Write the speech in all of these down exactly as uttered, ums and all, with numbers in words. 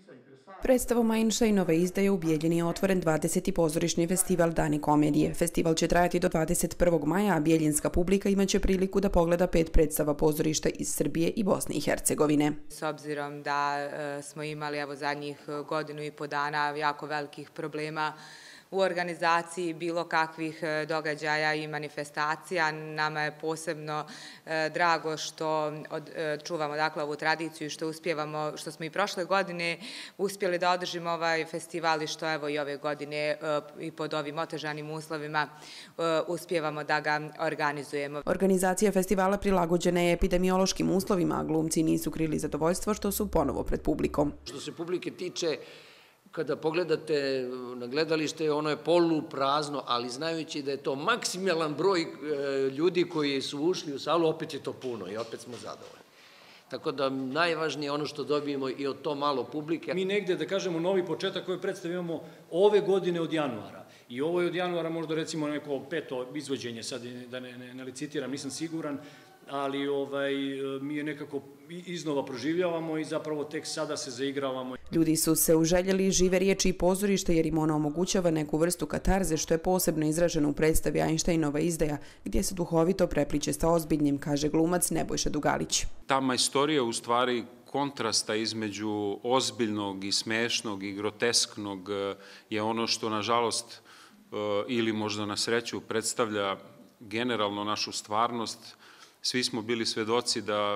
Predstavom Einsteinove izdaje u Bijeljini je otvoren dvadeseti pozorišni festival Dani komedije. Festival će trajati do dvadeset prvog maja, a bijeljinska publika imaće priliku da pogleda pet predstava pozorišta iz Srbije i Bosne i Hercegovine. S obzirom da e, smo imali evo zadnjih godinu i po dana jako velikih problema u organizaciji bilo kakvih događaja i manifestacija, nama je posebno e, drago što od, e, čuvamo dakle ovu tradiciju i što uspijevamo, što smo i prošle godine uspjeli da održimo ovaj festival i što evo i ove godine e, i pod ovim otežanim uslovima e, uspijevamo da ga organizujemo. Organizacija festivala prilagođena je epidemiološkim uslovima, a glumci nisu krili zadovoljstvo što su ponovo pred publikom. Što se publike tiče, kada pogledate na gledalište, ono je poluprazno, ali znajući da je to maksimalan broj ljudi koji su ušli u salu, opet je to puno i opet smo zadovoljni. Tako da najvažnije je ono što dobijemo i od to malo publike. Mi negde, da kažemo, novi početak koji predstavljamo ove godine od januara. I ovo je od januara možda recimo neko peto izvođenje, sad da ne, ne, ne licitiram, nisam siguran, ali ovaj, mi je nekako iznova proživljavamo i zapravo tek sada se zaigravamo. Ljudi su se uželjeli žive riječi i pozorište jer im ono omogućava neku vrstu katarze što je posebno izraženo u predstavi Einsteinova izdaja gdje se duhovito prepliče sa ozbiljnim, kaže glumac Nebojša Dugalić. Ta majstorija u stvari kontrasta između ozbiljnog i smešnog i grotesknog je ono što nažalost ili možda na sreću predstavlja generalno našu stvarnost. Svi smo bili svedoci da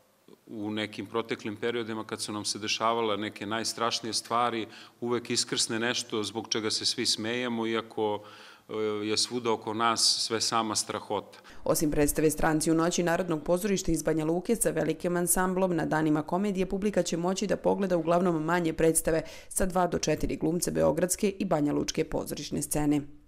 u nekim proteklim periodima kad su nam se dešavale neke najstrašnije stvari uvek iskrsne nešto zbog čega se svi smejemo, iako je svuda oko nas sve sama strahota. Osim predstave Stranci u noći Narodnog pozorišta iz Banja Luke sa velikim ansamblom na Danima komedije, publika će moći da pogleda uglavnom manje predstave sa dva do četiri glumce beogradske i banjalučke pozorišne scene.